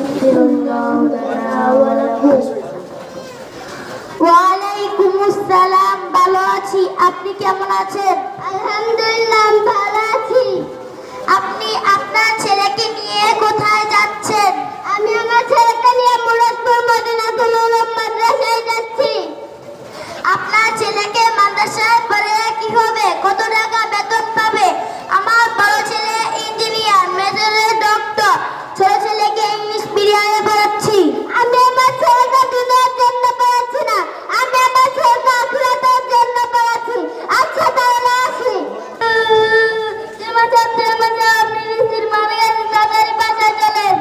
ইয়াগফিরুল্লাহু লানা ওয়া লাকুম। ওয়ালাইকুম আসসালাম। ভালো আছি, আপনি কেমন আছেন? আলহামদুলিল্লাহ ভালো আছি। আপনি আপনার ছেলেকে নিয়ে কোথায় যাচ্ছেন? আমি আমার ছেলেকে নিয়ে মুরাদপুর মদিনাতুল উলুম মাদ্রাসায় যাচ্ছি। আপনার ছেলেকে মাদ্রাসায় পড়ে কি হবে? কত টাকা বেতন পাবে? আমার বড় ছেলে ইঞ্জিনিয়ার, মেজরে ডক্টর, ছোট ছেলেকে ইংলিশ মিডিয়ামে পড়াচ্ছি। আমি আমার ছেলেকে দুনিয়ার জন্য পড়াচ্ছি না, আমি আমার ছেলেকে আখিরাতের জন্য পড়াচ্ছি। আচ্ছা তাহলে আসি। আপনি মিস্ত্রি মারা গেছেন, তাড়াতাড়ি বাসায় চলেন।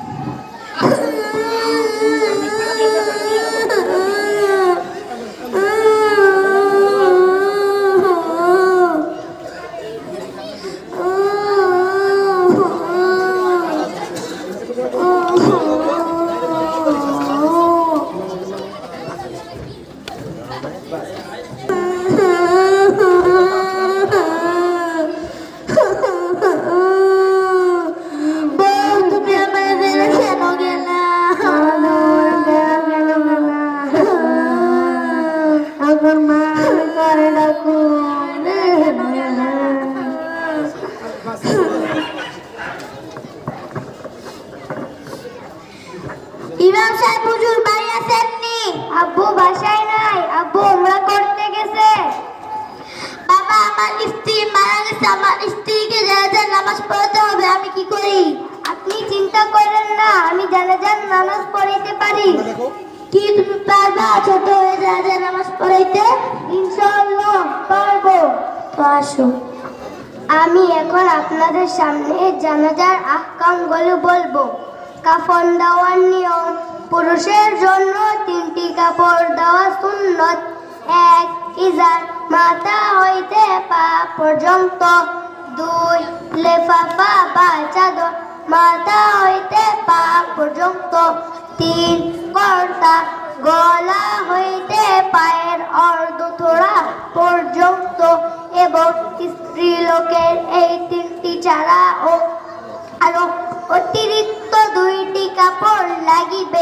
ইমাম সাহেব হুজুর বাড়ি আছেননি? আব্বু বাসায় নাই, আব্বু উমরা করতে গেছে। বাবা, আমার স্ত্রী মারা গেছে, আমার স্ত্রীকে জানাজার নামাজ পড়াতে হবে, আমি কি করি? আপনি চিন্তা করেন না, আমি জানাজার নামাজ পড়াইতে পারি। কি তুমি পারবা ছোট হয়ে জানাজার নামাজ পড়াইতে? ইনশাআল্লাহ পারবো। তো আসো। আমি এখন আপনাদের সামনে জানাজার আহকামগুলো বলবো। কাফন দেওয়ার নিয়ম: পুরুষের জন্য 3টি কাপড় দেওয়া সুন্নত। 1 ইজার, মাথা হইতে পা পর্যন্ত। 2 লেফাফা বা চাদর, মাথা হইতে পা পর্যন্ত। 3 কর্তা, গলা হইতে পায়ের অর্ধথোড়া পর্যন্ত। এবং স্ত্রী লোকের এই 3টি ছাড়া ও আরো অতিরিক্ত 2টি কাপড় লাগিবে।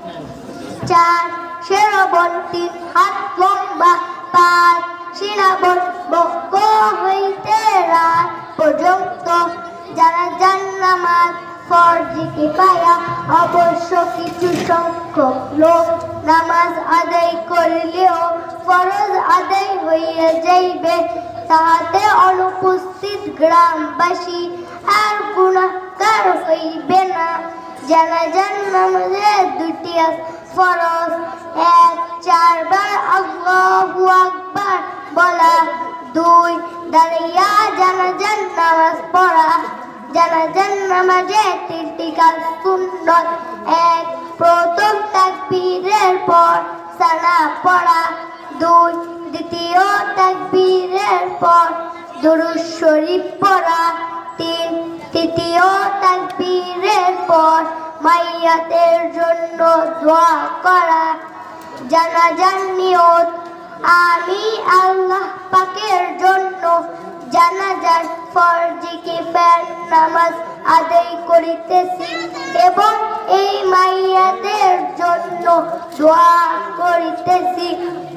4 শেরবন, 3 হাত লম্বা। 5 শিরাবন, বক্ষ হইতে রাত পর্যন্ত। জানাজার নামাজ ফরজি কিফায়া, অবশ্য কিছু সংখ্যক লোক নামাজ আদায় করিলেও ফরজ আদায় হইয়া যাইবে, তাহাতে অনুপস্থিত গ্রামবাসী আর গুনাহগার হইবে না। জানাজার নামাজে 2টি ফরজ: 1 4 বার আল্লাহু আকবার বলা। 2 দাঁড়িয়া জানাজার নামাজ পড়া। জানাজার নামাজে 3টি কাজ সুন্নত: 1 প্রথম তাকবীরের পর সানা পড়া। 2 দ্বিতীয় তাকবীরের পর দুরূদ শরীফ পড়া। 3 তৃতীয় তাকবীরের পর মাইয়াতের জন্য দোয়া করা। জানাজার নিয়ত: আমি আল্লাহ পাকের জন্য জানাজার ফরজি কিফায়ার নামাজ আদায় করিতেছি এবং এই মাইয়াতের জন্য দোয়া করিতেছি।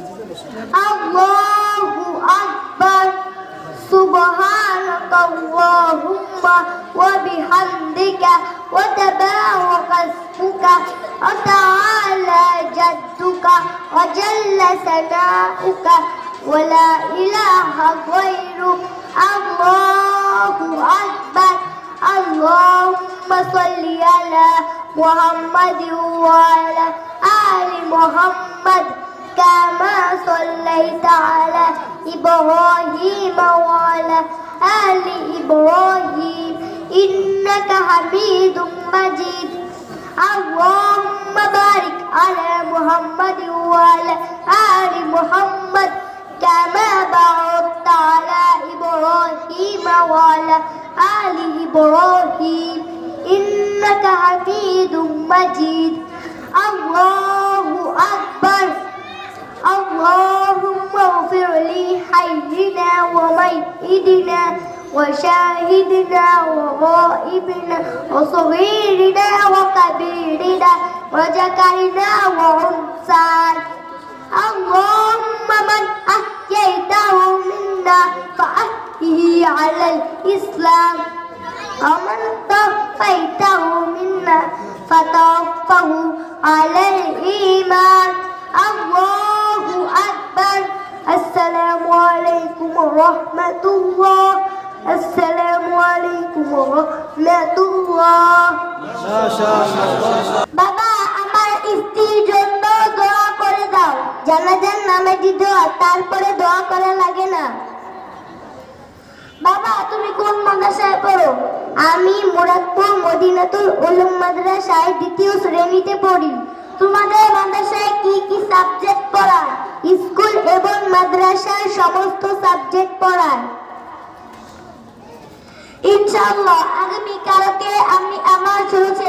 আল্লাহু আকবার। সুবহানাকাল্লাহুম্মা ওয়া বিহামদিকা ওয়া তাবারাকা ইসমুকা ওয়া তাআলা জাদ্দুকা ওয়া জাল্লা সানাউকা ওয়া লা ইলাহা গায়রুক। আল্লাহু আকবার। আল্লাহুম্মা সাল্লি আলা মুহাম্মাদিন ওয়া আলা আলি মুহাম্মাদ كما صليت على إبراهيم وعلى آل إبراهيم إنك حميد مجيد. اللهم بارك على محمد وعلى آل محمد كما باركت على إبراهيم وعلى آل إبراهيم إنك حميد مجيد. الله أكبر. اللهم اغفر لحينا وميتنا وشاهدنا وغائبنا وصغيرنا وكبيرنا وذكرنا وأنثى اللهم من أحييته منا فأحيه على الإسلام ومن توفيته منا فتوفه على الإيمان الله أكبر السلام عليكم ورحمة الله السلام عليكم ورحمة الله বাবা আমার স্ত্রীর জন্য দোয়া করে দাও জানাজার নামাজি দোয়া তারপরে দোয়া করা লাগে না বাবা তুমি কোন মাদ্রাসায় পড়ো আমি মুরাদপুর মদিনাতুল উলুম মাদ্রাসায় দ্বিতীয় শ্রেণীতে পড়ি তোমাদের মাদ্রাসায় কি কি সাবজেক্ট পড়ায় স্কুল এবং মাদ্রাসার সমস্ত সাবজেক্ট পড়ায় ইনশাআল্লাহ আগামী কালকে আমি আমার ছোট